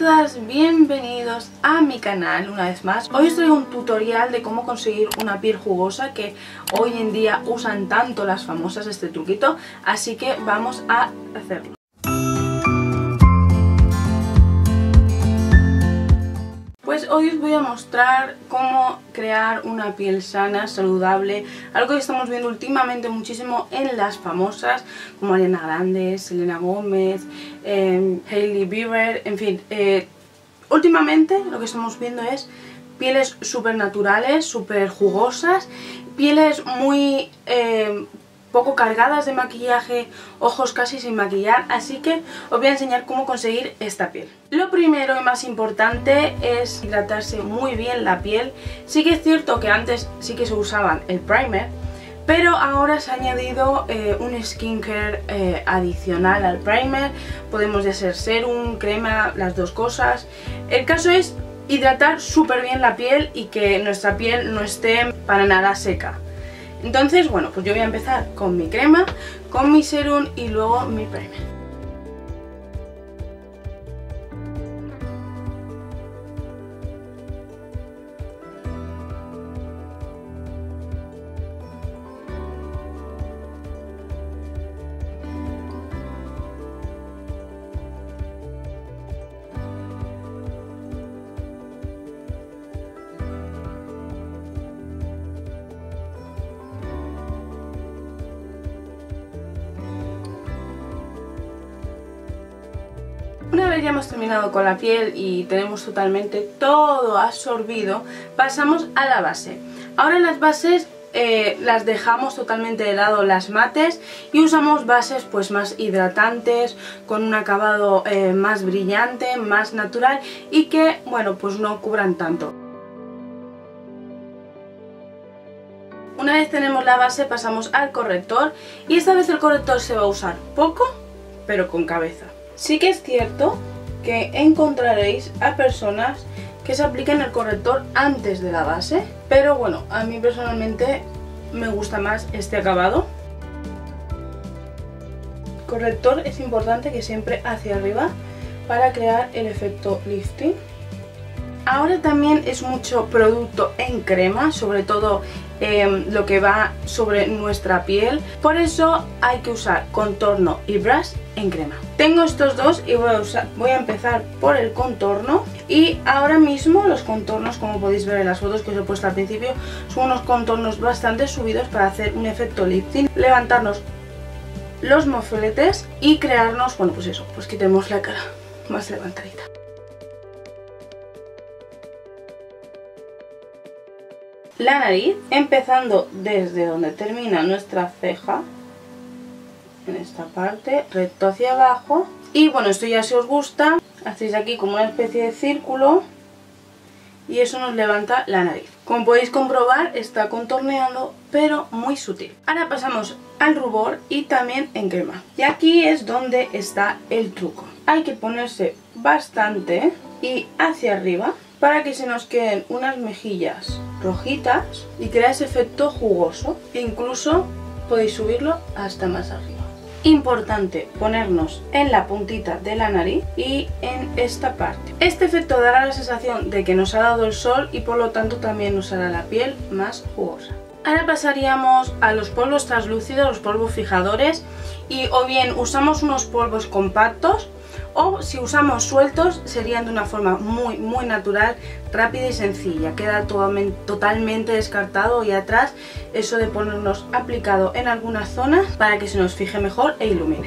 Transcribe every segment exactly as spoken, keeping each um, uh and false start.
todas, bienvenidos a mi canal una vez más. Hoy os traigo un tutorial de cómo conseguir una piel jugosa que hoy en día usan tanto las famosas este truquito, así que vamos a hacerlo. Pues hoy os voy a mostrar cómo crear una piel sana, saludable, algo que estamos viendo últimamente muchísimo en las famosas como Ariana Grande, Selena Gómez, eh, Hailey Bieber, en fin. Eh, últimamente lo que estamos viendo es pieles súper naturales, súper jugosas, pieles muy eh, poco cargadas de maquillaje, ojos casi sin maquillar, así que os voy a enseñar cómo conseguir esta piel. Lo primero y más importante es hidratarse muy bien la piel. Sí que es cierto que antes sí que se usaban el primer, pero ahora se ha añadido eh, un skincare eh, adicional al primer. Podemos ya ser serum, crema, las dos cosas. El caso es hidratar súper bien la piel y que nuestra piel no esté para nada seca. Entonces, bueno, pues yo voy a empezar con mi crema, con mi serum y luego mi primer. Una vez ya hemos terminado con la piel y tenemos totalmente todo absorbido, pasamos a la base. Ahora las bases eh, las dejamos totalmente de lado, las mates, y usamos bases pues más hidratantes, con un acabado eh, más brillante, más natural y que, bueno, pues no cubran tanto. Una vez tenemos la base pasamos al corrector, y esta vez el corrector se va a usar poco, pero con cabeza. Sí que es cierto que encontraréis a personas que se apliquen el corrector antes de la base, pero bueno, a mí personalmente me gusta más este acabado. Corrector es importante que siempre hacia arriba para crear el efecto lifting. Ahora también es mucho producto en crema, sobre todo eh, lo que va sobre nuestra piel. Por eso hay que usar contorno y blush en crema. Tengo estos dos y voy a, usar, voy a empezar por el contorno. Y ahora mismo los contornos, como podéis ver en las fotos que os he puesto al principio, son unos contornos bastante subidos para hacer un efecto lifting, levantarnos los mofletes y crearnos, bueno, pues eso, pues que tenemos la cara más levantadita. La nariz, empezando desde donde termina nuestra ceja, en esta parte, recto hacia abajo. Y bueno, esto ya si os gusta, hacéis aquí como una especie de círculo y eso nos levanta la nariz. Como podéis comprobar, está contorneando, pero muy sutil. Ahora pasamos al rubor y también en crema. Y aquí es donde está el truco. Hay que ponerse bastante y hacia arriba para que se nos queden unas mejillas rojitas y crea ese efecto jugoso. Incluso podéis subirlo hasta más arriba. Importante ponernos en la puntita de la nariz y en esta parte. Este efecto dará la sensación de que nos ha dado el sol y por lo tanto también nos hará la piel más jugosa. Ahora pasaríamos a los polvos translúcidos, los polvos fijadores, y o bien usamos unos polvos compactos o si usamos sueltos serían de una forma muy muy natural, rápida y sencilla. Queda totalmente descartado y atrás eso de ponernos aplicado en algunas zonas para que se nos fije mejor e ilumine.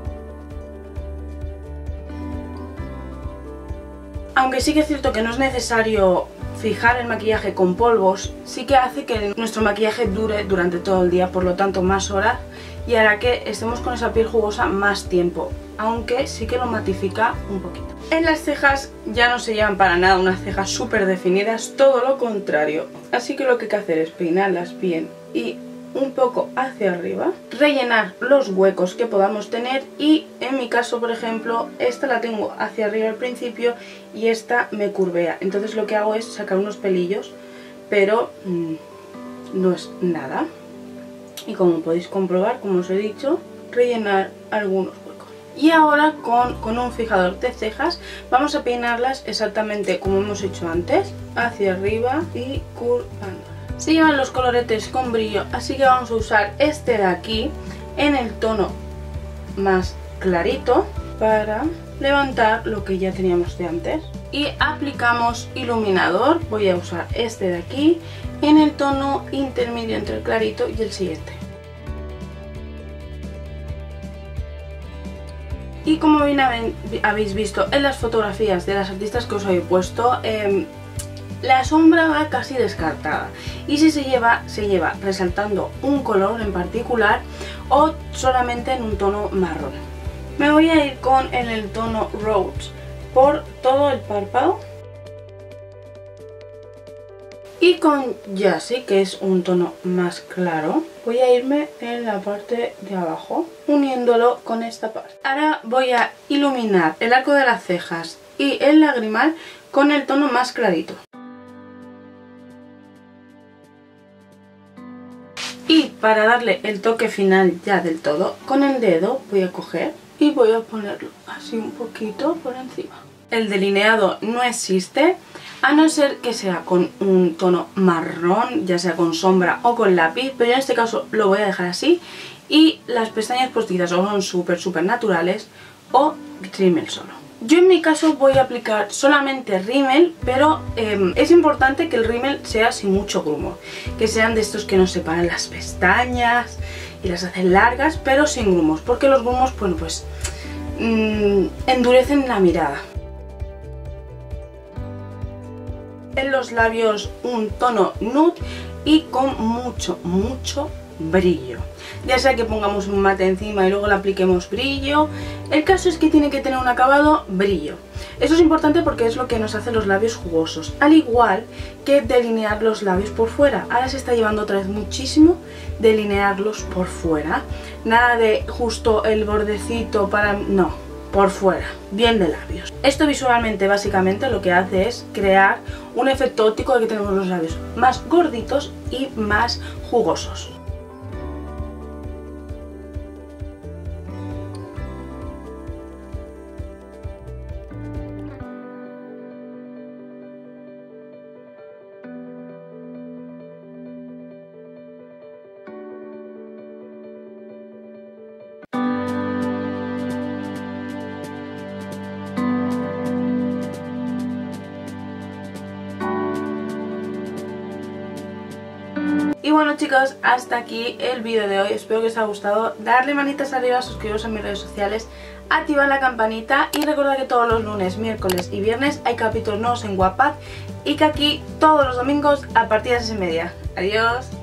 Aunque sí que es cierto que no es necesario fijar el maquillaje con polvos, sí que hace que nuestro maquillaje dure durante todo el día, por lo tanto más horas, y hará que estemos con esa piel jugosa más tiempo, aunque sí que lo matifica un poquito. En las cejas ya no se llevan para nada unas cejas súper definidas, todo lo contrario, así que lo que hay que hacer es peinarlas bien y un poco hacia arriba, rellenar los huecos que podamos tener, y en mi caso, por ejemplo, esta la tengo hacia arriba al principio y esta me curvea, entonces lo que hago es sacar unos pelillos, pero mmm, no es nada. Y como podéis comprobar, como os he dicho, rellenar algunos huecos. Y ahora con, con un fijador de cejas vamos a peinarlas exactamente como hemos hecho antes, hacia arriba y curvando. Se llevan los coloretes con brillo, así que vamos a usar este de aquí en el tono más clarito para levantar lo que ya teníamos de antes. Y aplicamos iluminador, voy a usar este de aquí en el tono intermedio entre el clarito y el siguiente. Y como bien habéis visto en las fotografías de las artistas que os he puesto, eh, la sombra va casi descartada y si se lleva, se lleva resaltando un color en particular o solamente en un tono marrón. Me voy a ir con en el tono Rose por todo el párpado y con Jassy, que es un tono más claro, voy a irme en la parte de abajo uniéndolo con esta parte. Ahora voy a iluminar el arco de las cejas y el lagrimal con el tono más clarito. Y para darle el toque final ya del todo, con el dedo voy a coger y voy a ponerlo así un poquito por encima. El delineado no existe, a no ser que sea con un tono marrón, ya sea con sombra o con lápiz, pero en este caso lo voy a dejar así. Y las pestañas postizas o son súper súper naturales o rímel solo. Yo en mi caso voy a aplicar solamente rímel, pero eh, es importante que el rímel sea sin mucho grumo, que sean de estos que nos separan las pestañas y las hacen largas, pero sin grumos, porque los grumos, bueno, pues mmm, endurecen la mirada. En los labios un tono nude y con mucho, mucho brillo. Ya sea que pongamos un mate encima y luego le apliquemos brillo, el caso es que tiene que tener un acabado brillo. Eso es importante porque es lo que nos hace los labios jugosos, al igual que delinear los labios por fuera. Ahora se está llevando otra vez muchísimo delinearlos por fuera, nada de justo el bordecito para... no, por fuera, bien de labios. Esto visualmente básicamente lo que hace es crear un efecto óptico de que tenemos los labios más gorditos y más jugosos. Y bueno chicos, hasta aquí el vídeo de hoy, espero que os haya gustado, darle manitas arriba, suscribiros a mis redes sociales, activar la campanita y recordad que todos los lunes, miércoles y viernes hay capítulos nuevos en Wattpad y que aquí todos los domingos a partir de las seis y media. Adiós.